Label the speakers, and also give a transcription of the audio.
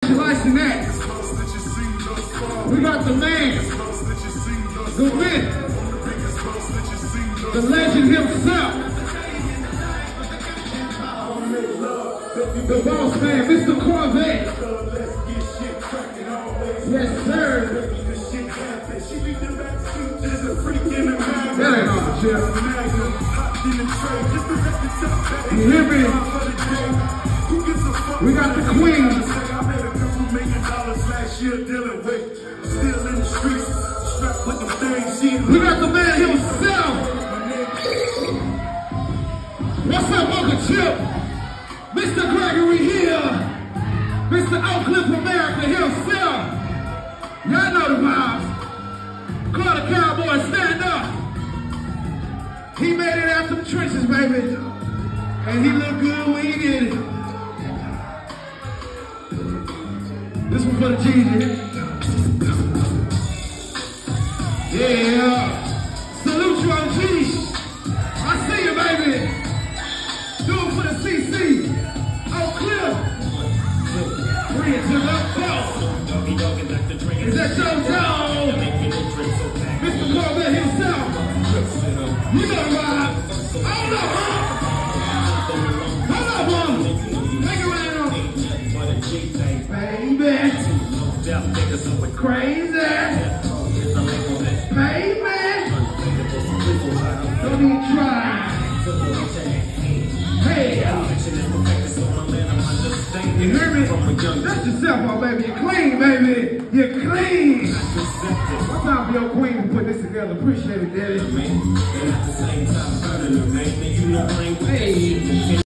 Speaker 1: specializing that. We got the man, the myth, the legend himself, the boss man, Mr. Corvette. Yes, sir. That ain't all the chip. You hear me? We got the queen. We got the man himself. What's up, Uncle Chip? Mr. Gregory here. Mr. Oak Cliff America himself. Y'all know the vibes. Call the cowboy, stand up. He made it out them trenches, baby. And he looked good when he did it. This one for the cheese. Yeah. Salute you, OG. I see you, baby. Do it for the CC. Oak Cliff. Bring it to the floor. Is that your dog? Mr. Corvette himself. You know the vibe. Hold up, huh? Hold up, huh? Make it right on. Baby. Crazy. Baby. Don't even try. Hey. You hear me? That's yourself, my baby. You're clean, baby. You're clean. One time for your queen to put this together. Appreciate it, daddy. Hey.